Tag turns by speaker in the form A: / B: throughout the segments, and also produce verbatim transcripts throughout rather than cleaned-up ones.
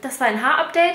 A: das war ein Haarupdate.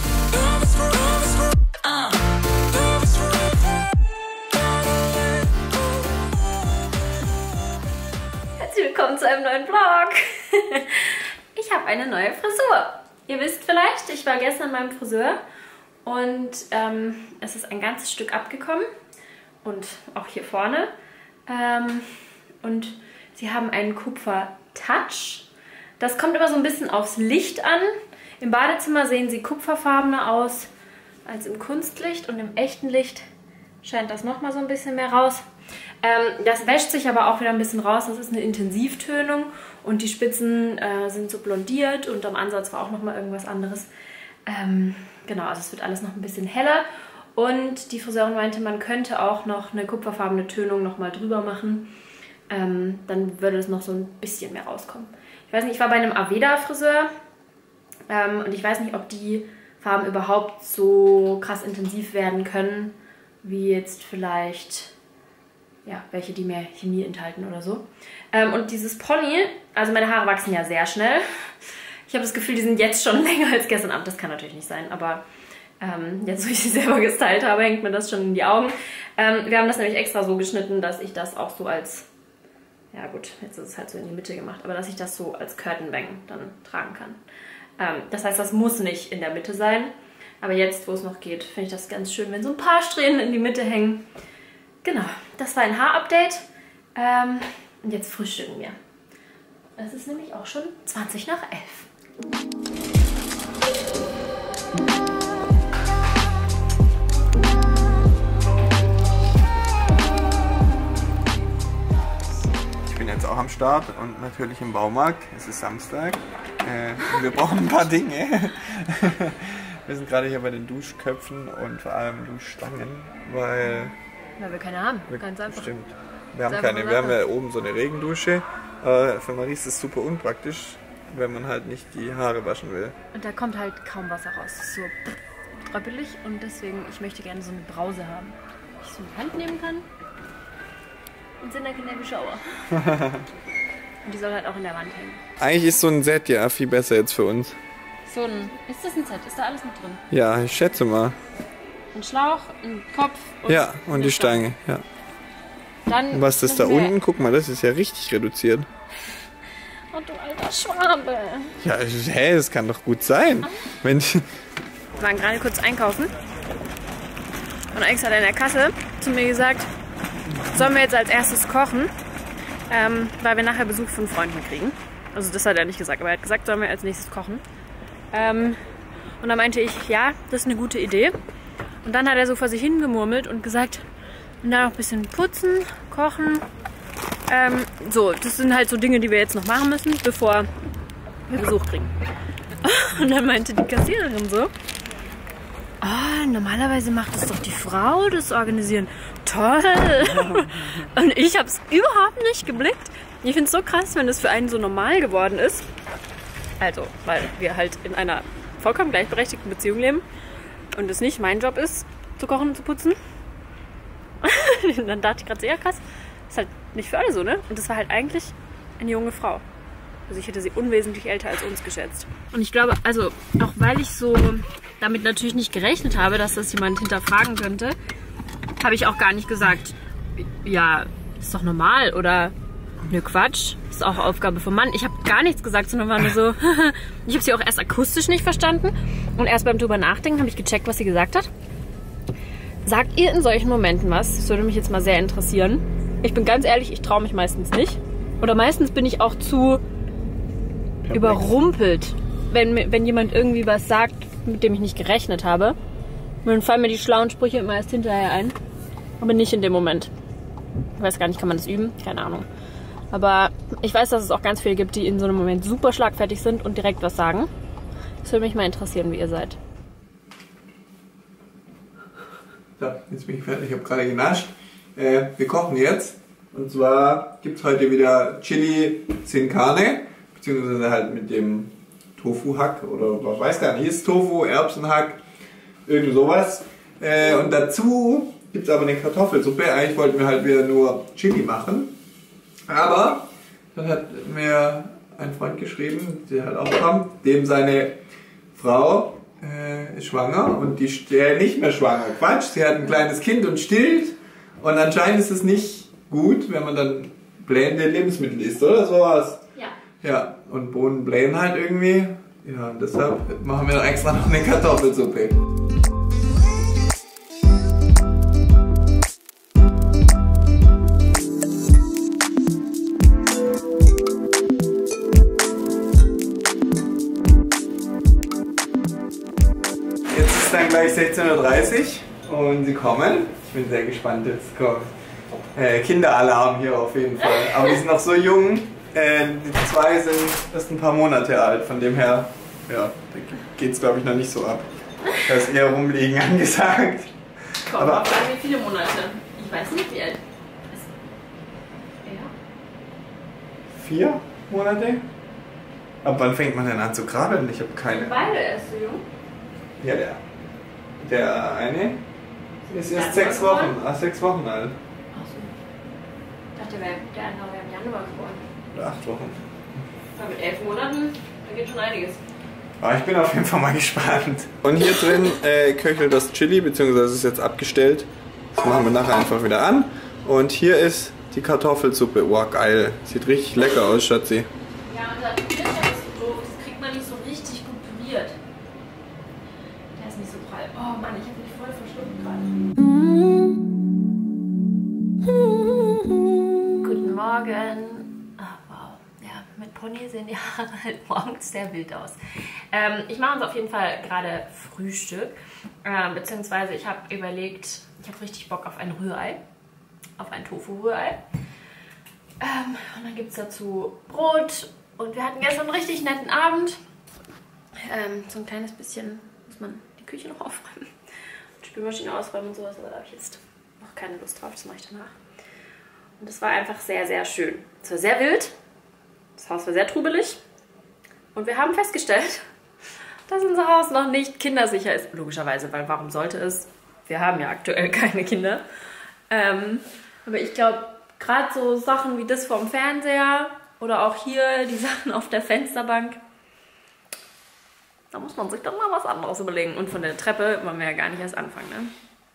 A: Herzlich willkommen zu einem neuen Vlog. Ich habe eine neue Frisur. Ihr wisst vielleicht, ich war gestern beim Friseur und ähm, es ist ein ganzes Stück abgekommen und auch hier vorne. Ähm, und sie haben einen Kupfer-Touch. Das kommt immer so ein bisschen aufs Licht an. Im Badezimmer sehen sie kupferfarbener aus als im Kunstlicht und im echten Licht scheint das nochmal so ein bisschen mehr raus. Ähm, das wäscht sich aber auch wieder ein bisschen raus. Das ist eine Intensivtönung und die Spitzen äh, sind so blondiert und am Ansatz war auch nochmal irgendwas anderes. Ähm, genau, also es wird alles noch ein bisschen heller und die Friseurin meinte, man könnte auch noch eine kupferfarbene Tönung nochmal drüber machen. Ähm, dann würde es noch so ein bisschen mehr rauskommen. Ich weiß nicht, ich war bei einem Aveda-Friseur ähm, und ich weiß nicht, ob die Farben überhaupt so krass intensiv werden können, wie jetzt vielleicht ja, welche, die mehr Chemie enthalten oder so. Ähm, und dieses Pony, also meine Haare wachsen ja sehr schnell. Ich habe das Gefühl, die sind jetzt schon länger als gestern Abend. Das kann natürlich nicht sein, aber ähm, jetzt, wo ich sie selber gestylt habe, hängt mir das schon in die Augen. Ähm, wir haben das nämlich extra so geschnitten, dass ich das auch so als, ja gut, jetzt ist es halt so in die Mitte gemacht, aber dass ich das so als Curtain-Bang dann tragen kann. Ähm, das heißt, das muss nicht in der Mitte sein. Aber jetzt, wo es noch geht, finde ich das ganz schön, wenn so ein paar Strähnen in die Mitte hängen. Genau, das war ein Haarupdate. Ähm, und jetzt frühstücken wir. Es ist nämlich auch schon zwanzig nach elf.
B: Ich bin jetzt auch am Start und natürlich im Baumarkt. Es ist Samstag. Äh, wir brauchen ein paar Dinge. Wir sind gerade hier bei den Duschköpfen und vor allem Duschstangen, weil...
A: Weil wir keine haben,
B: wir,
A: ganz einfach.
B: Stimmt. Wir haben keine, wir haben ja oben so eine Regendusche. Äh, für Marie ist das super unpraktisch, wenn man halt nicht die Haare waschen will.
A: Und da kommt halt kaum Wasser raus. Das ist so tröppelig und deswegen, ich möchte gerne so eine Brause haben. Die ich so in die Hand nehmen kann und sind dann in der Shower. Und die soll halt auch in der Wand hängen.
B: Eigentlich ist so ein Set ja viel besser jetzt für uns.
A: So ein, ist das ein Set? Ist da alles mit drin?
B: Ja, ich schätze mal.
A: Ein Schlauch, ein Kopf und
B: ja, und die Stange. Stange. Ja.
A: Dann
B: und was ist das da unten? Guck mal, das ist ja richtig reduziert.
A: Oh du alter Schwabe.
B: Ja, hä, das kann doch gut sein. Wenn
A: wir waren gerade kurz einkaufen und Alex hat in der Kasse zu mir gesagt, sollen wir jetzt als erstes kochen, ähm, weil wir nachher Besuch von Freunden kriegen. Also das hat er nicht gesagt, aber er hat gesagt, sollen wir als nächstes kochen. Ähm, und dann meinte ich, ja, das ist eine gute Idee. Und dann hat er so vor sich hingemurmelt und gesagt, und dann noch ein bisschen putzen, kochen. Ähm, so, das sind halt so Dinge, die wir jetzt noch machen müssen, bevor wir Besuch kriegen. Und dann meinte die Kassiererin so, oh, normalerweise macht es doch die Frau, das Organisieren. Toll! Und ich habe es überhaupt nicht geblickt. Ich finde es so krass, wenn das für einen so normal geworden ist. Also, weil wir halt in einer vollkommen gleichberechtigten Beziehung leben und es nicht mein Job ist, zu kochen und zu putzen. Dann dachte ich gerade so, ja krass, ist halt nicht für alle so, ne? Und das war halt eigentlich eine junge Frau. Also ich hätte sie unwesentlich älter als uns geschätzt. Und ich glaube, also auch weil ich so damit natürlich nicht gerechnet habe, dass das jemand hinterfragen könnte, habe ich auch gar nicht gesagt, ja, ist doch normal oder ne Quatsch, ist auch Aufgabe vom Mann. Ich habe gar nichts gesagt, sondern war nur so, ich habe sie auch erst akustisch nicht verstanden und erst beim drüber nachdenken habe ich gecheckt, was sie gesagt hat. Sagt ihr in solchen Momenten was? Das würde mich jetzt mal sehr interessieren. Ich bin ganz ehrlich, ich traue mich meistens nicht. Oder meistens bin ich auch zu Perfekt. überrumpelt, wenn, wenn jemand irgendwie was sagt, mit dem ich nicht gerechnet habe. Und dann fallen mir die schlauen Sprüche immer erst hinterher ein. Aber nicht in dem Moment. Ich weiß gar nicht, kann man das üben? Keine Ahnung. Aber ich weiß, dass es auch ganz viele gibt, die in so einem Moment super schlagfertig sind und direkt was sagen. Das würde mich mal interessieren, wie ihr seid.
B: So, jetzt bin ich fertig. Ich habe gerade genascht. Äh, wir kochen jetzt. Und zwar gibt es heute wieder Chili sin Carne. Beziehungsweise halt mit dem Tofu-Hack. Oder was weiß gar nicht. Ist Tofu, Erbsenhack. Irgend sowas. Äh, und dazu gibt es aber eine Kartoffelsuppe. Eigentlich wollten wir halt wieder nur Chili machen. Aber dann hat mir ein Freund geschrieben, der halt auch kommt, dem seine Frau äh, ist schwanger und die äh, nicht mehr schwanger. Quatsch, sie hat ein kleines Kind und stillt. Und anscheinend ist es nicht gut, wenn man dann blähende Lebensmittel isst, oder sowas.
A: Ja.
B: Ja, und Bohnen blähen halt irgendwie. Ja, und deshalb machen wir extra noch eine Kartoffelsuppe. Jetzt ist dann gleich sechzehn Uhr dreißig und sie kommen. Ich bin sehr gespannt, jetzt kommt äh, Kinderalarm hier auf jeden Fall. Aber die sind noch so jung. Äh, die zwei sind erst ein paar Monate alt, von dem her, ja, da geht es glaube ich noch nicht so ab. Da ist eher rumliegen angesagt.
A: Komm, aber auf wie viele Monate? Ich weiß nicht, wie alt ist er?
B: Vier Monate? Ab wann fängt man denn an zu krabbeln? Ich habe keine.
A: Beide erst so jung?
B: Ja, der. Der eine ist erst sechs Wochen, ah, sechs Wochen alt.
A: Achso. Ich dachte, der andere wäre im Januar geboren.
B: Oder acht Wochen.
A: Aber mit elf Monaten, da geht schon einiges.
B: Aber ich bin auf jeden Fall mal gespannt. Und hier drin äh, köchelt das Chili, beziehungsweise ist jetzt abgestellt. Das machen wir nachher einfach wieder an. Und hier ist die Kartoffelsuppe. Oh, geil. Sieht richtig lecker aus, Schatzi.
A: Ja, und das Kirschen ist so doof. Das kriegt man nicht so richtig gut püriert. Der ist nicht so prall. Oh Mann, ich habe mich voll verschluckt gerade. Guten Morgen. Mit Pony sehen die Haare halt morgens sehr wild aus. Ähm, ich mache uns auf jeden Fall gerade Frühstück. Ähm, beziehungsweise ich habe überlegt, ich habe richtig Bock auf ein Rührei. Auf ein Tofu-Rührei. Ähm, und dann gibt es dazu Brot. Und wir hatten gestern einen richtig netten Abend. Ähm, so ein kleines bisschen muss man die Küche noch aufräumen. Die Spülmaschine ausräumen und sowas. Aber da habe ich jetzt noch keine Lust drauf. Das mache ich danach. Und es war einfach sehr, sehr schön. Es war sehr wild. Das Haus war sehr trubelig und wir haben festgestellt, dass unser Haus noch nicht kindersicher ist. Logischerweise, weil warum sollte es? Wir haben ja aktuell keine Kinder. Ähm, aber ich glaube, gerade so Sachen wie das vom Fernseher oder auch hier die Sachen auf der Fensterbank, da muss man sich dann mal was anderes überlegen. Und von der Treppe wollen wir ja gar nicht erst anfangen, ne?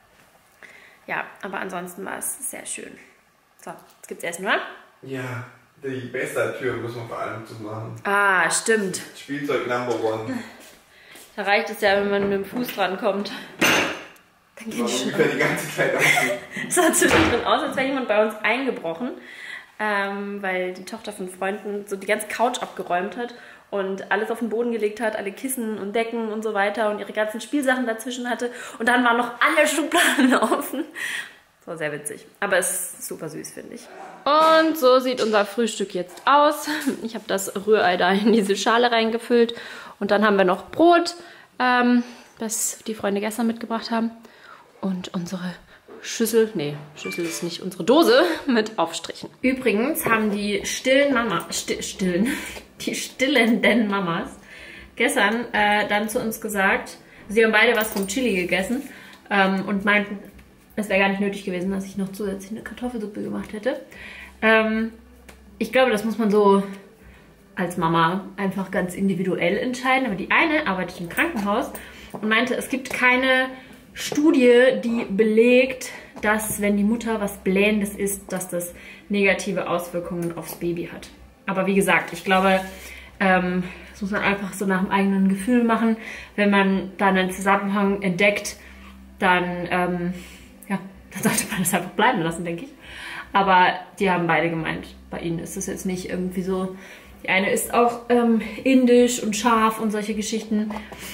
A: Ja, aber ansonsten war es sehr schön. So, jetzt gibt's Essen, oder?
B: Ja. Die Besta-Tür muss man vor allem zu machen.
A: Ah, stimmt.
B: Spielzeug Number One.
A: Da reicht es ja, wenn man mit dem Fuß dran kommt. Dann geht es schon.
B: Die ganze Zeit
A: Es sah zwischendrin aus, als wäre jemand bei uns eingebrochen, ähm, weil die Tochter von Freunden so die ganze Couch abgeräumt hat und alles auf den Boden gelegt hat, alle Kissen und Decken und so weiter und ihre ganzen Spielsachen dazwischen hatte. Und dann waren noch alle Schubladen offen. Das war sehr witzig. Aber es ist super süß, finde ich. Und so sieht unser Frühstück jetzt aus. Ich habe das Rührei da in diese Schale reingefüllt. Und dann haben wir noch Brot, ähm, das die Freunde gestern mitgebracht haben. Und unsere Schüssel, nee, Schüssel ist nicht, unsere Dose mit Aufstrichen. Übrigens haben die stillen Mama, sti stillen, die stillenden Mamas gestern äh, dann zu uns gesagt, sie haben beide was vom Chili gegessen ähm, und meinten, es wäre gar nicht nötig gewesen, dass ich noch zusätzlich eine Kartoffelsuppe gemacht hätte. Ähm, ich glaube, das muss man so als Mama einfach ganz individuell entscheiden. Aber die eine arbeitet im Krankenhaus und meinte, es gibt keine Studie, die belegt, dass wenn die Mutter was Blähendes isst, dass das negative Auswirkungen aufs Baby hat. Aber wie gesagt, ich glaube, ähm, das muss man einfach so nach dem eigenen Gefühl machen. Wenn man dann einen Zusammenhang entdeckt, dann... Ähm, Ja, dann sollte man das einfach bleiben lassen, denke ich. Aber die haben beide gemeint, bei ihnen ist das jetzt nicht irgendwie so. Die eine ist auch ähm, indisch und scharf und solche Geschichten.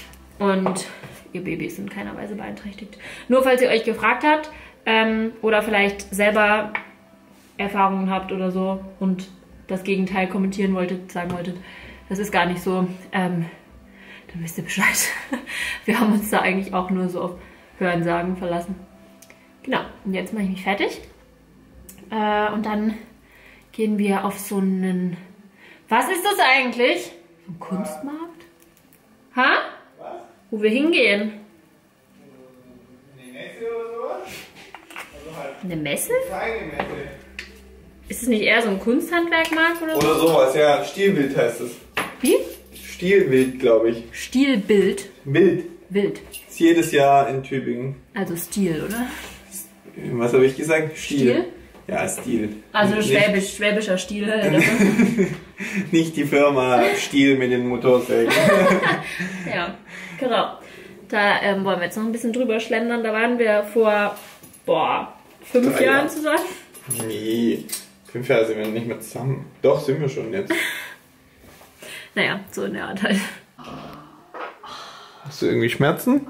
A: Und ihr Baby ist in keiner Weise beeinträchtigt. Nur falls ihr euch gefragt habt ähm, oder vielleicht selber Erfahrungen habt oder so und das Gegenteil kommentieren wolltet, sagen wolltet, das ist gar nicht so, ähm, dann wisst ihr Bescheid. Wir haben uns da eigentlich auch nur so auf Hörensagen verlassen. Genau, und jetzt mache ich mich fertig. Äh, und dann gehen wir auf so einen... Was ist das eigentlich? So ein Kunstmarkt? Ha?
B: Was?
A: Wo wir hingehen?
B: Eine Messe oder sowas? Also halt
A: Eine Messe?
B: keine Messe.
A: Ist es nicht eher so ein Kunsthandwerkmarkt oder so?
B: Oder sowas, ja. Stilbild heißt es.
A: Wie?
B: Stilwild, glaube ich.
A: Stilbild.
B: Wild.
A: Wild.
B: Ist jedes Jahr in Tübingen.
A: Also Stil, oder?
B: Was habe ich gesagt? Stil.
A: Stil?
B: Ja, Stil.
A: Also
B: Nicht-
A: Schwäbisch, schwäbischer Stil.
B: Nicht die Firma Stihl mit den Motorsägen.
A: Ja, genau. Da ähm, wollen wir jetzt noch ein bisschen drüber schlendern. Da waren wir vor, boah, fünf
B: Drei
A: Jahren
B: Jahre.
A: zusammen.
B: Nee, fünf Jahre sind wir nicht mehr zusammen. Doch, sind wir schon jetzt.
A: Naja, so in der Art halt.
B: Hast du irgendwie Schmerzen?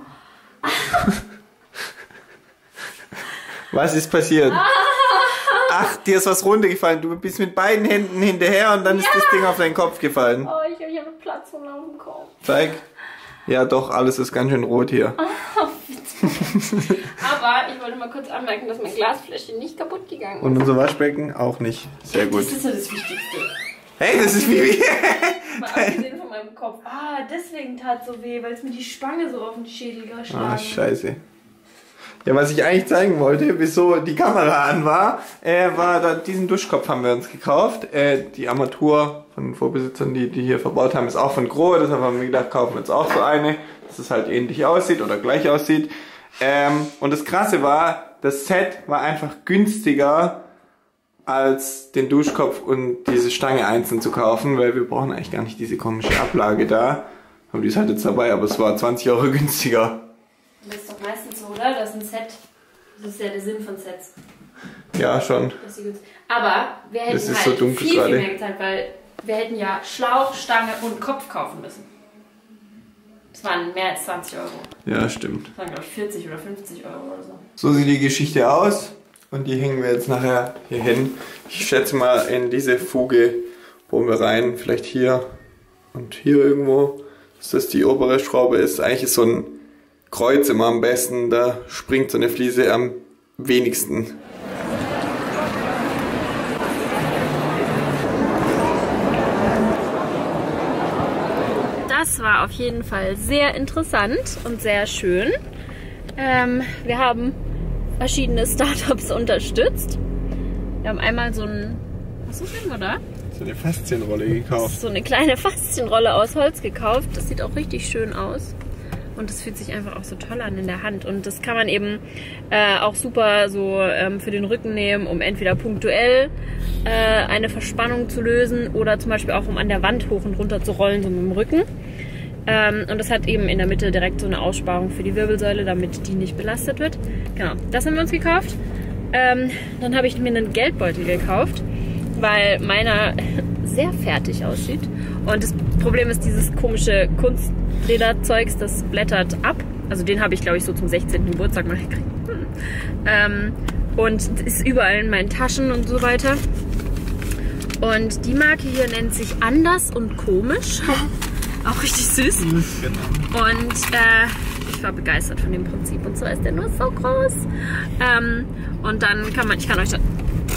B: Was ist passiert? Ach, dir ist was runtergefallen. Du bist mit beiden Händen hinterher und dann ist das Ding auf deinen Kopf gefallen.
A: Oh, ich, ich habe einen Platzwunde auf dem Kopf.
B: Zeig. Ja, doch, alles ist ganz schön rot hier.
A: Aber ich wollte mal kurz anmerken, dass mein Glasfläschchen nicht kaputt gegangen ist.
B: Und unser Waschbecken auch nicht. Sehr gut.
A: Das ist so das Wichtigste.
B: Hey, das ist wie...
A: Mal abgesehen von meinem Kopf. Ah, deswegen tat so weh, weil es mir die Spange so auf den Schädel geschlagen
B: Ah,
A: hat.
B: scheiße. Ja, was ich eigentlich zeigen wollte, wieso die Kamera an war, äh, war, da, diesen Duschkopf haben wir uns gekauft. Äh, die Armatur von den Vorbesitzern, die die hier verbaut haben, ist auch von Grohe. Deshalb haben wir gedacht, kaufen wir jetzt auch so eine, dass es halt ähnlich aussieht oder gleich aussieht. Ähm, und das Krasse war, das Set war einfach günstiger als den Duschkopf und diese Stange einzeln zu kaufen, weil wir brauchen eigentlich gar nicht diese komische Ablage da. Aber die ist halt jetzt dabei, aber es war zwanzig Euro günstiger.
A: Das ist doch meistens so, oder? Das ist ein Set. Das ist ja der Sinn von Sets.
B: Ja, schon.
A: Dass sie gut- Aber wir hätten
B: Das ist
A: halt
B: so dunkel
A: viel, viel
B: gerade.
A: mehr gezahlt, weil wir hätten ja Schlauch, Stange und Kopf kaufen müssen. Das waren mehr als zwanzig Euro.
B: Ja, stimmt.
A: Das waren, glaube ich, vierzig oder fünfzig Euro oder so.
B: So sieht die Geschichte aus und die hängen wir jetzt nachher hier hin. Ich schätze mal in diese Fuge bohren wir rein, vielleicht hier und hier irgendwo, dass das die obere Schraube ist. Eigentlich ist so ein Kreuz immer am besten, da springt so eine Fliese am wenigsten.
A: Das war auf jeden Fall sehr interessant und sehr schön. Ähm, wir haben verschiedene Startups unterstützt. Wir haben einmal so ein, was ist das denn da?
B: So eine Faszienrolle gekauft.
A: So eine kleine Faszienrolle aus Holz gekauft. Das sieht auch richtig schön aus. Und das fühlt sich einfach auch so toll an in der Hand. Und das kann man eben äh, auch super so ähm, für den Rücken nehmen, um entweder punktuell äh, eine Verspannung zu lösen oder zum Beispiel auch um an der Wand hoch und runter zu rollen, so mit dem Rücken. Ähm, und das hat eben in der Mitte direkt so eine Aussparung für die Wirbelsäule, damit die nicht belastet wird. Genau, das haben wir uns gekauft. Ähm, dann habe ich mir einen Geldbeutel gekauft, weil meiner sehr fertig aussieht. Und das Problem ist, dieses komische Kunstlederzeugs, das blättert ab. Also den habe ich, glaube ich, so zum sechzehnten Geburtstag mal gekriegt. Hm. Ähm, und ist überall in meinen Taschen und so weiter. Und die Marke hier nennt sich Anders und Komisch. Auch richtig süß. Und äh, ich war begeistert von dem Prinzip. Und zwar ist der nur so groß. Ähm, und dann kann man, ich kann euch das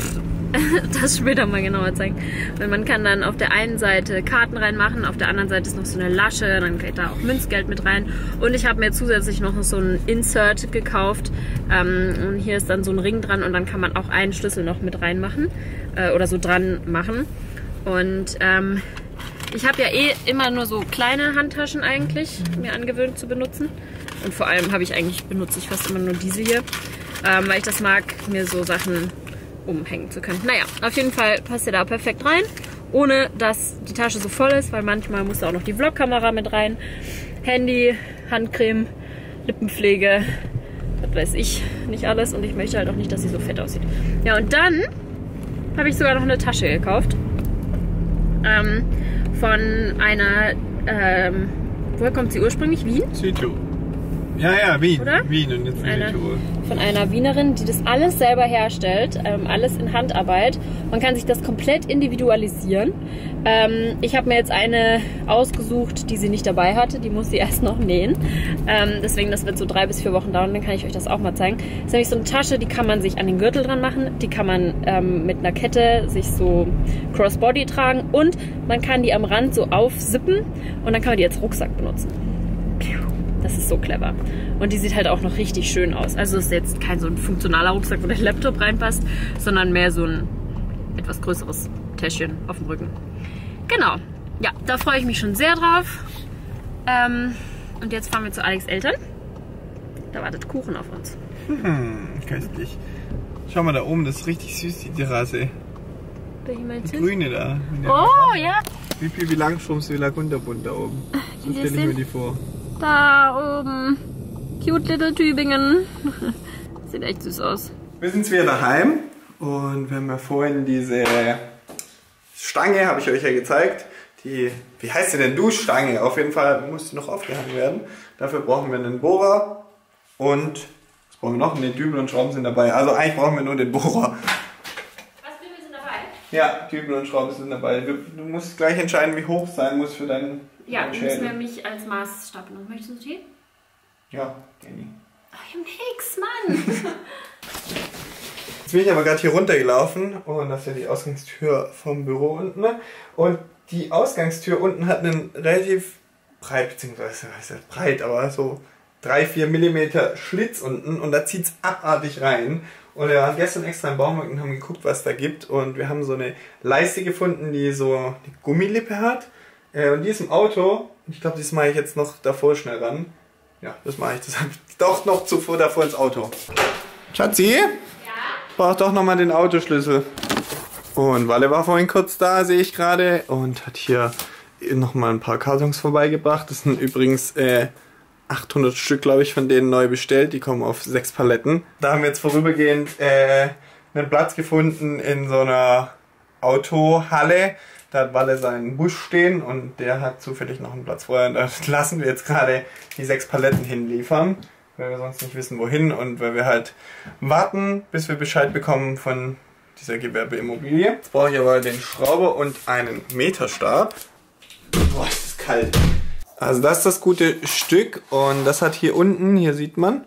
A: das später mal genauer zeigen. Weil man kann dann auf der einen Seite Karten reinmachen, auf der anderen Seite ist noch so eine Lasche, dann geht da auch Münzgeld mit rein. Und ich habe mir zusätzlich noch so ein Insert gekauft. Ähm, und hier ist dann so ein Ring dran und dann kann man auch einen Schlüssel noch mit reinmachen äh, oder so dran machen. Und ähm, ich habe ja eh immer nur so kleine Handtaschen eigentlich mir angewöhnt zu benutzen. Und vor allem habe ich eigentlich, benutze ich fast immer nur diese hier, ähm, weil ich das mag, mir so Sachen umhängen zu können. Naja, auf jeden Fall passt er da perfekt rein, ohne dass die Tasche so voll ist, weil manchmal muss da auch noch die Vlogkamera mit rein. Handy, Handcreme, Lippenpflege, was weiß ich, nicht alles. Und ich möchte halt auch nicht, dass sie so fett aussieht. Ja, und dann habe ich sogar noch eine Tasche gekauft. Ähm, von einer, ähm, woher kommt sie ursprünglich? Wien?
B: Südtirol. Ja, ja, Wien.
A: Oder?
B: Wien und jetzt
A: Eine,
B: Südtirol.
A: von einer Wienerin, die das alles selber herstellt, ähm, alles in Handarbeit. Man kann sich das komplett individualisieren. Ähm, ich habe mir jetzt eine ausgesucht, die sie nicht dabei hatte. Die muss sie erst noch nähen. Ähm, deswegen, das wird so drei bis vier Wochen dauern. Dann kann ich euch das auch mal zeigen. Das ist nämlich so eine Tasche, die kann man sich an den Gürtel dran machen. Die kann man ähm, mit einer Kette sich so Crossbody tragen. Und man kann die am Rand so aufsippen. Und dann kann man die als Rucksack benutzen. Das ist so clever. Und die sieht halt auch noch richtig schön aus. Also ist jetzt kein so ein funktionaler Rucksack, wo der Laptop reinpasst, sondern mehr so ein etwas größeres Täschchen auf dem Rücken. Genau. ja, da freue ich mich schon sehr drauf. Ähm, und jetzt fahren wir zu Alex' Eltern. Da wartet Kuchen auf uns.
B: Hm, köstlich. Schau mal da oben, das ist richtig süß, die Terrasse.
A: Welche meinst
B: Die
A: du?
B: grüne da.
A: Oh, ja.
B: Wie viel wie Langstroms wie Lagunderbund da oben. So stelle ich mir die vor.
A: Da oben. Cute little Tübingen. Sieht echt süß aus.
B: Wir sind jetzt wieder daheim und wir haben ja vorhin diese Stange, habe ich euch ja gezeigt. Die, wie heißt sie denn? Duschstange. Auf jeden Fall muss die noch aufgehangen werden. Dafür brauchen wir einen Bohrer und was brauchen wir noch? Ne, Dübel und Schrauben sind dabei. Also eigentlich brauchen wir nur den Bohrer.
A: Was, Dübel sind dabei?
B: Ja, Dübel und Schrauben sind dabei. Du, du musst gleich entscheiden, wie hoch es sein muss für deinen
A: Ja,
B: deinen
A: du
B: Schädel.
A: müssen wir mich als Maßstab nehmen. Möchtest du Tee?
B: Ja, Danny.
A: Ach, ich hab nix, Mann.
B: Jetzt bin ich aber gerade hier runtergelaufen und das ist ja die Ausgangstür vom Büro unten. Ne? Und die Ausgangstür unten hat einen relativ breit, beziehungsweise was heißt breit, aber so drei bis vier Millimeter Schlitz unten und da zieht es abartig rein. Und wir waren gestern extra im Baumarkt und haben geguckt, was da gibt. Und wir haben so eine Leiste gefunden, die so eine Gummilippe hat. Und die ist im Auto. Ich glaube, das mache ich jetzt noch davor schnell ran. Ja, das mache ich. Das habe ich doch noch zuvor davor ins Auto. Schatzi? Ja? Brauch doch nochmal den Autoschlüssel. Und Walle war vorhin kurz da, sehe ich gerade. Und hat hier nochmal ein paar Kartons vorbeigebracht. Das sind übrigens äh, achthundert Stück, glaube ich, von denen neu bestellt. Die kommen auf sechs Paletten. Da haben wir jetzt vorübergehend äh, einen Platz gefunden in so einer Autohalle. Da hat Walle seinen Bus stehen und der hat zufällig noch einen Platz vorher. Und da lassen wir jetzt gerade die sechs Paletten hinliefern, weil wir sonst nicht wissen, wohin. Und weil wir halt warten, bis wir Bescheid bekommen von dieser Gewerbeimmobilie. Jetzt brauche ich aber den Schrauber und einen Meterstab. Boah, ist das kalt. Also das ist das gute Stück und das hat hier unten, hier sieht man,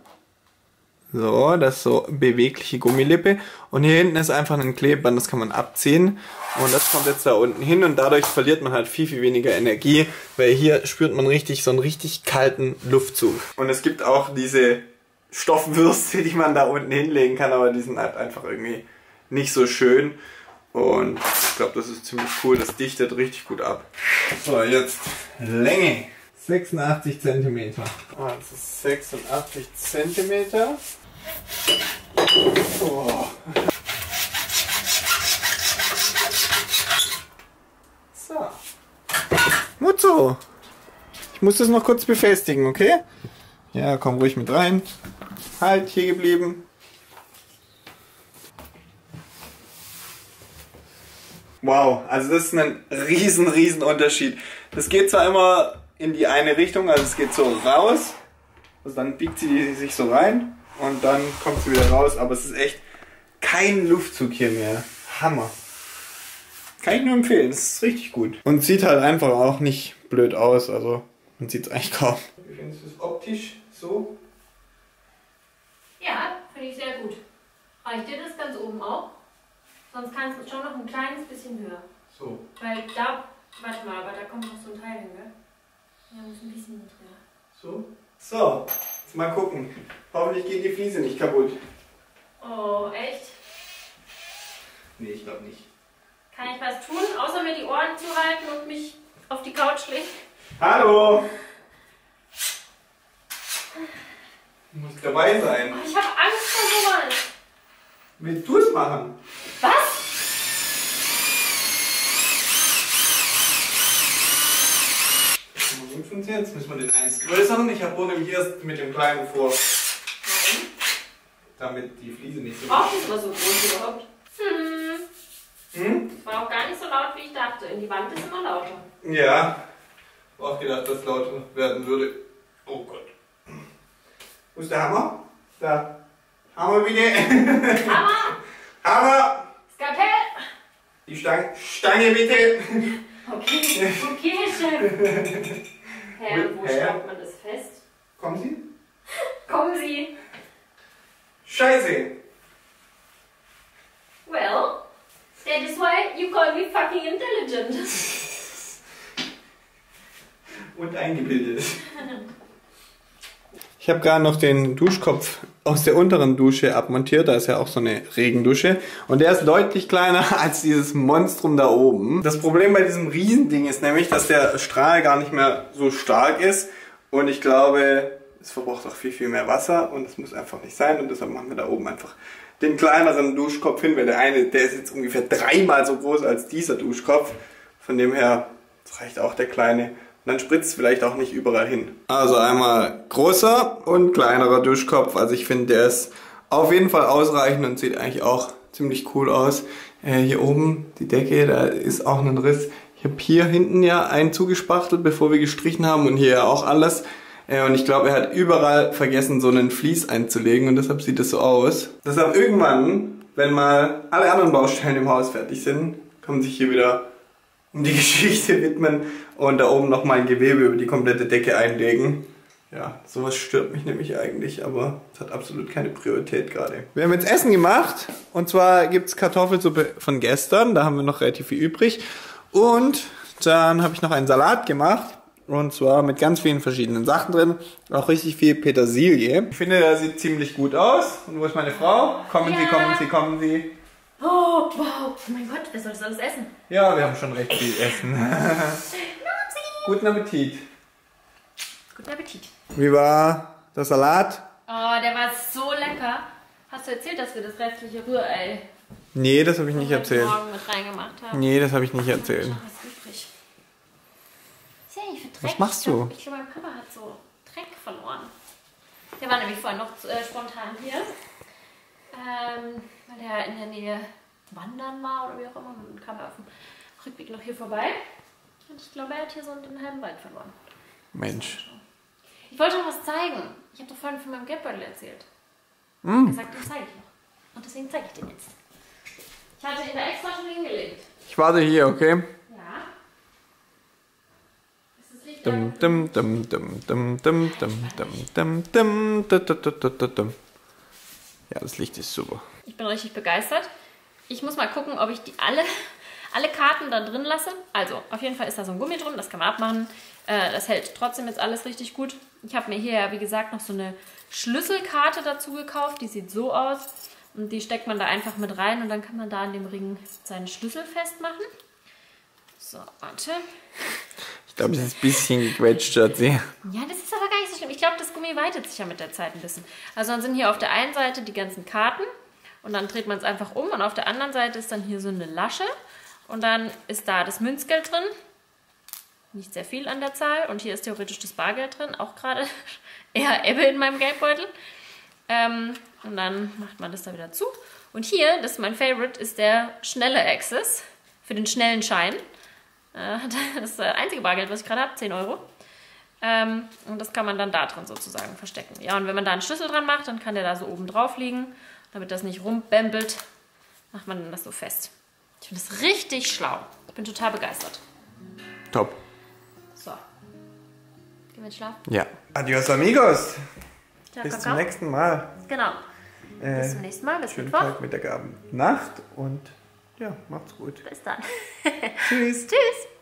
B: so, das ist so bewegliche Gummilippe und hier hinten ist einfach ein Klebeband, das kann man abziehen und das kommt jetzt da unten hin und dadurch verliert man halt viel, viel weniger Energie, weil hier spürt man richtig so einen richtig kalten Luftzug. Und es gibt auch diese Stoffwürste, die man da unten hinlegen kann, aber die sind halt einfach irgendwie nicht so schön und ich glaube, das ist ziemlich cool, das dichtet richtig gut ab. So, jetzt Länge. sechsundachtzig Zentimeter. Ah, das ist sechsundachtzig Zentimeter. Oh. So. Mutzo. Ich muss das noch kurz befestigen, okay? Ja, komm ruhig mit rein. Halt, hier geblieben. Wow, also das ist ein riesen, riesen Unterschied. Das geht zwar immer in die eine Richtung, also es geht so raus, also dann biegt sie sich so rein und dann kommt sie wieder raus, aber es ist echt kein Luftzug hier mehr. Hammer. Kann ich nur empfehlen, es ist richtig gut. Und sieht halt einfach auch nicht blöd aus, also man sieht es eigentlich kaum. Wie findest du es optisch so?
A: Ja, finde ich sehr gut. Reicht dir das ganz oben auch? Sonst kannst du schon noch ein kleines bisschen höher.
B: So.
A: Weil da, warte mal, aber da kommt noch so ein Teil hin, gell? Ja, muss ein bisschen mit höher.
B: So. So, jetzt mal gucken. Hoffentlich geht die Fliese nicht kaputt.
A: Oh, echt?
B: Nee, ich glaube nicht.
A: Kann ich was tun, außer mir die Ohren zu halten und mich auf die Couch legen?
B: Hallo! Du musst dabei sein.
A: Oh, ich habe Angst vor sowas.
B: Willst du es machen?
A: Was?
B: Jetzt müssen wir den eins größern. Ich habe nämlich erst mit dem kleinen vor.
A: Warum?
B: Damit die Fliese nicht so.
A: Braucht es aber so groß überhaupt? Hm.
B: Hm?
A: Es war auch gar nicht so laut, wie ich dachte. In die Wand ist immer lauter.
B: Ja. Ich habe auch gedacht, dass es lauter werden würde. Oh Gott. Wo ist der Hammer? Da. Hammer bitte.
A: Hammer!
B: Hammer!
A: Skalpell!
B: Die Stange, Stange bitte.
A: Okay, okay, Chef. Hä, wo
B: Hä?
A: schraubt man das fest?
B: Kommen Sie?
A: Kommen Sie!
B: Scheiße.
A: Well, that is why you call me fucking intelligent.
B: Und eingebildet. Ich habe gerade noch den Duschkopf aus der unteren Dusche abmontiert. Da ist ja auch so eine Regendusche. Und der ist deutlich kleiner als dieses Monstrum da oben. Das Problem bei diesem Riesending ist nämlich, dass der Strahl gar nicht mehr so stark ist. Und ich glaube, es verbraucht auch viel, viel mehr Wasser. Und es muss einfach nicht sein. Und deshalb machen wir da oben einfach den kleineren Duschkopf hin. Weil der eine, der ist jetzt ungefähr dreimal so groß als dieser Duschkopf. Von dem her reicht auch der kleine. Und dann spritzt es vielleicht auch nicht überall hin. Also einmal großer und kleinerer Duschkopf. Also ich finde, der ist auf jeden Fall ausreichend und sieht eigentlich auch ziemlich cool aus. Äh, hier oben die Decke, da ist auch ein Riss. Ich habe hier hinten ja einen zugespachtelt, bevor wir gestrichen haben, und hier ja auch alles. Äh, und ich glaube, er hat überall vergessen, so einen Vlies einzulegen, und deshalb sieht es so aus. Deshalb irgendwann, wenn mal alle anderen Baustellen im Haus fertig sind, kann man sich hier wieder um die Geschichte widmen und da oben nochmal ein Gewebe über die komplette Decke einlegen. Ja, sowas stört mich nämlich eigentlich, aber es hat absolut keine Priorität gerade. Wir haben jetzt Essen gemacht, und zwar gibt es Kartoffelsuppe von gestern, da haben wir noch relativ viel übrig. Und dann habe ich noch einen Salat gemacht, und zwar mit ganz vielen verschiedenen Sachen drin, auch richtig viel Petersilie. Ich finde, der sieht ziemlich gut aus. Und wo ist meine Frau? Kommen
A: ja.
B: Sie, kommen Sie, kommen Sie.
A: Oh, wow. Oh mein Gott, wer soll das alles essen?
B: Ja, wir haben schon recht viel Essen. Guten Appetit.
A: Guten Appetit.
B: Wie war der Salat?
A: Oh, der war so lecker. Hast du erzählt, dass wir das restliche Rührei
B: Nee, das habe ich nicht
A: heute
B: erzählt.
A: Morgen mit reingemacht haben?
B: Nee, das habe ich nicht erzählt.
A: Ich hab was übrig. Ist ja nicht für Dreck.
B: Was machst
A: Ich glaub,
B: du?
A: Ich glaube, mein Papa hat so Dreck verloren. Der war nämlich vorhin noch äh, spontan hier. Ähm, weil er in der Nähe wandern war oder wie auch immer. Und dann kam er auf dem Rückweg noch hier vorbei. Und ich glaube, er hat hier so den halben Wald verloren.
B: Mensch.
A: Ich wollte noch was zeigen. Ich habe doch vorhin von meinem Geldbeutel erzählt.
B: Mm.
A: Er sagt, den zeige ich noch. Und deswegen zeige ich den jetzt. Ich hatte ihn da extra schon hingelegt.
B: Ich warte hier, okay?
A: Ja. Ist das Licht
B: Dum,
A: an?
B: dum, dum, dum, dum, dum, dum, dum, dum, dum, dum, dum, dum, dum, dum. Ja, das Licht ist super.
A: Ich bin richtig begeistert. Ich muss mal gucken, ob ich die alle, alle Karten da drin lasse. Also, auf jeden Fall ist da so ein Gummi drin, das kann man abmachen. Äh, das hält trotzdem jetzt alles richtig gut. Ich habe mir hier ja, wie gesagt, noch so eine Schlüsselkarte dazu gekauft. Die sieht so aus. Und die steckt man da einfach mit rein und dann kann man da an dem Ring seinen Schlüssel festmachen. So, warte.
B: Ich glaube, es ist ein bisschen gequetscht, Schatzi.
A: Ja, das ist aber gar nicht so schlimm. Ich glaube, das Gummi weitet sich ja mit der Zeit ein bisschen. Also dann sind hier auf der einen Seite die ganzen Karten und dann dreht man es einfach um und auf der anderen Seite ist dann hier so eine Lasche und dann ist da das Münzgeld drin. Nicht sehr viel an der Zahl und hier ist theoretisch das Bargeld drin, auch gerade eher Ebbe in meinem Geldbeutel. Ähm, und dann macht man das da wieder zu. Und hier, das ist mein Favorite, ist der schnelle Access für den schnellen Schein. Äh, das ist das einzige Bargeld, was ich gerade habe, zehn Euro. Ähm, und das kann man dann da drin sozusagen verstecken. Ja, und wenn man da einen Schlüssel dran macht, dann kann der da so oben drauf liegen. Damit das nicht rumbämpelt, macht man das so fest. Ich finde das richtig schlau. Ich bin total begeistert.
B: Top.
A: So. Gehen wir jetzt schlafen?
B: Ja. Adios, amigos.
A: Ciao,
B: Bis
A: Kakao.
B: zum nächsten Mal.
A: Genau.
B: Äh,
A: Bis zum nächsten Mal. Bis
B: schönen
A: Mittwoch.
B: Tag, Mittag, Abend, Nacht und ja, macht's gut.
A: Bis dann.
B: Tschüss.
A: Tschüss.